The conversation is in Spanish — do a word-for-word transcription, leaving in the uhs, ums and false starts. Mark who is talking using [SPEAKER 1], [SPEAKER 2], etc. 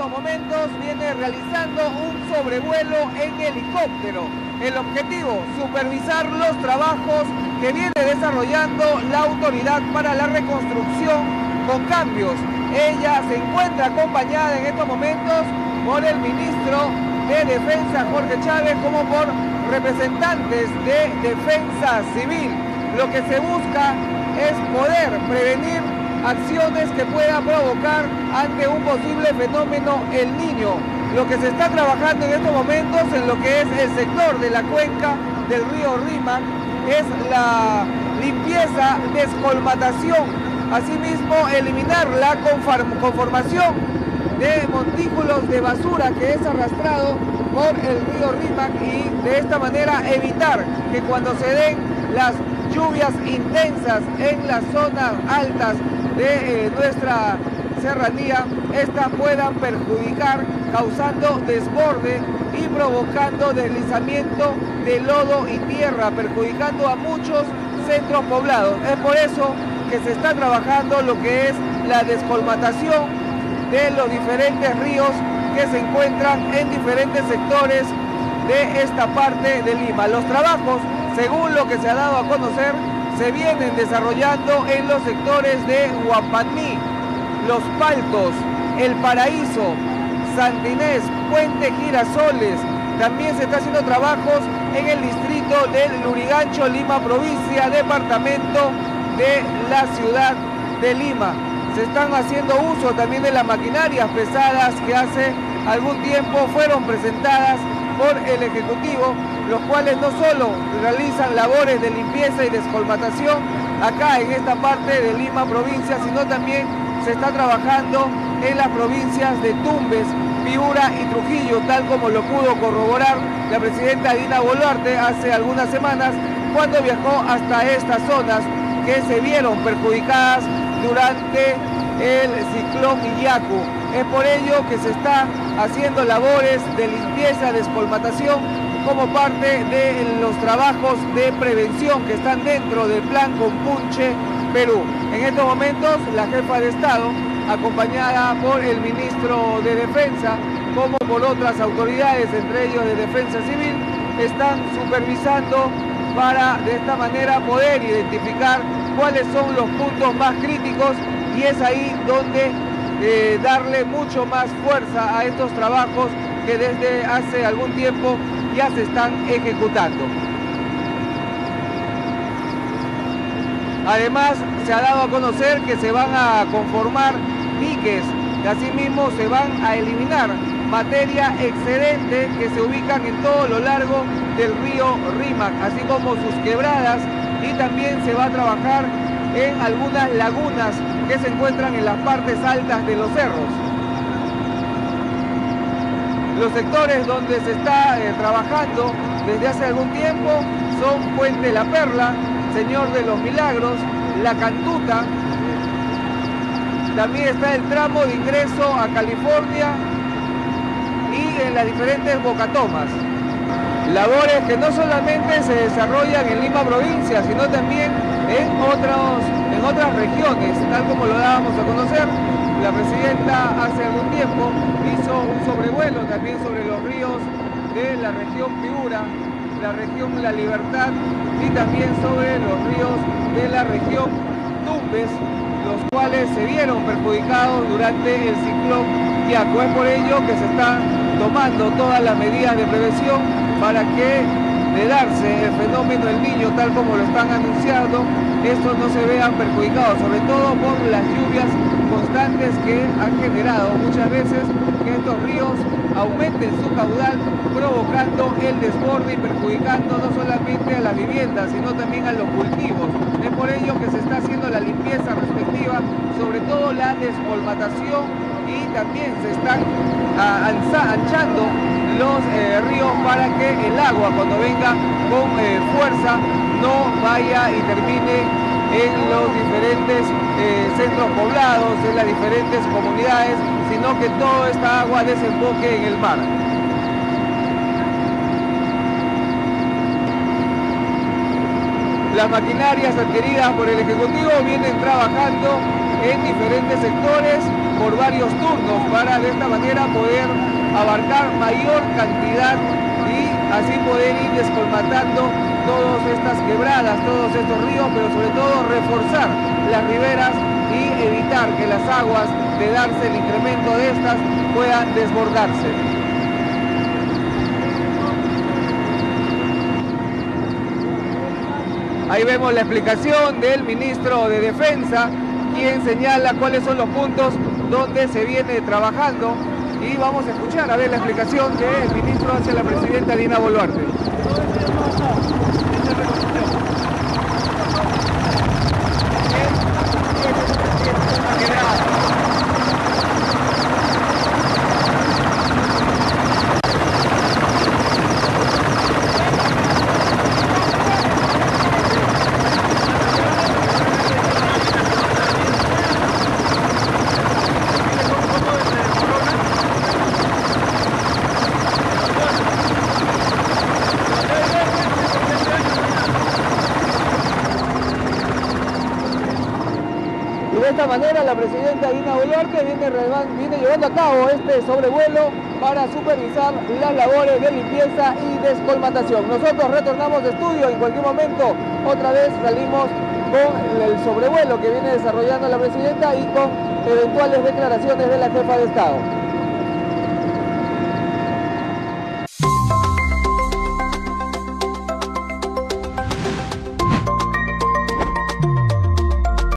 [SPEAKER 1] estos momentos viene realizando un sobrevuelo en helicóptero. El objetivo, supervisar los trabajos que viene desarrollando la Autoridad para la Reconstrucción con Cambios. Ella se encuentra acompañada en estos momentos por el ministro de Defensa, Jorge Chávez, como por representantes de Defensa Civil. Lo que se busca es poder prevenir acciones que puedan provocar ante un posible fenómeno El Niño. Lo que se está trabajando en estos momentos en lo que es el sector de la cuenca del río Rímac es la limpieza, descolmatación, asimismo eliminar la conformación de montículos de basura que es arrastrado por el río Rímac y de esta manera evitar que cuando se den las lluvias intensas en las zonas altas de eh, nuestra serranía, estas puedan perjudicar, causando desborde y provocando deslizamiento de lodo y tierra, perjudicando a muchos centros poblados. Es por eso que se está trabajando lo que es la descolmatación de los diferentes ríos que se encuentran en diferentes sectores de esta parte de Lima. Los trabajos, según lo que se ha dado a conocer, se vienen desarrollando en los sectores de Huampaní, Los Paltos, El Paraíso, Santa Inés, Puente Girasoles. También se está haciendo trabajos en el distrito del Lurigancho, Lima Provincia, departamento de la ciudad de Lima. Se están haciendo uso también de las maquinarias pesadas que hace algún tiempo fueron presentadas por el Ejecutivo, los cuales no solo realizan labores de limpieza y descolmatación acá en esta parte de Lima Provincia, sino también se está trabajando en las provincias de Tumbes, Piura y Trujillo, tal como lo pudo corroborar la presidenta Dina Boluarte hace algunas semanas cuando viajó hasta estas zonas que se vieron perjudicadas durante el ciclón Iyaku. Es por ello que se está haciendo labores de limpieza, descolmatación como parte de los trabajos de prevención que están dentro del Plan Compunche Perú. En estos momentos la jefa de Estado, acompañada por el ministro de Defensa, como por otras autoridades, entre ellos de Defensa Civil, están supervisando para de esta manera poder identificar cuáles son los puntos más críticos y es ahí donde eh, darle mucho más fuerza a estos trabajos que desde hace algún tiempo ya se están ejecutando. Además, se ha dado a conocer que se van a conformar diques, y asimismo se van a eliminar materia excedente que se ubican en todo lo largo del río Rímac, así como sus quebradas, y también se va a trabajar en algunas lagunas que se encuentran en las partes altas de los cerros. Los sectores donde se está eh, trabajando desde hace algún tiempo son Puente La Perla, Señor de los Milagros, La Cantuta, también está el tramo de ingreso a California y en las diferentes bocatomas. Labores que no solamente se desarrollan en Lima Provincia, sino también en, otros, en otras regiones, tal como lo dábamos a conocer. La presidenta hace algún tiempo hizo un sobrevuelo también sobre los ríos de la región Piura, la región La Libertad y también sobre los ríos de la región Tumbes, los cuales se vieron perjudicados durante el ciclón Iyaku. Es por ello que se están tomando todas las medidas de prevención para que, de darse el fenómeno del Niño, tal como lo están anunciando, estos no se vean perjudicados, sobre todo por las lluvias constantes que han generado muchas veces que estos ríos aumenten su caudal, provocando el desborde y perjudicando no solamente a las viviendas, sino también a los cultivos. Es por ello que se está haciendo la limpieza respectiva, sobre todo la descolmatación, y también se están ah, anchando los eh, ríos para que el agua, cuando venga con eh, fuerza, no vaya y termine en los diferentes eh, centros poblados, en las diferentes comunidades, sino que toda esta agua desemboque en el mar. Las maquinarias adquiridas por el Ejecutivo vienen trabajando en diferentes sectores por varios turnos para de esta manera poder abarcar mayor cantidad y así poder ir descolmatando todas estas quebradas, todos estos ríos, pero sobre todo reforzar las riberas y evitar que las aguas, de darse el incremento de estas, puedan desbordarse. Ahí vemos la explicación del ministro de Defensa, quien señala cuáles son los puntos donde se viene trabajando, y vamos a escuchar a ver la explicación del ministro hacia la presidenta Dina Boluarte. De esta manera la presidenta Dina Boluarte viene, viene llevando a cabo este sobrevuelo para supervisar las labores de limpieza y descolmatación. Nosotros retornamos de estudio, en cualquier momento otra vez salimos con el sobrevuelo que viene desarrollando la presidenta y con eventuales declaraciones de la jefa de Estado.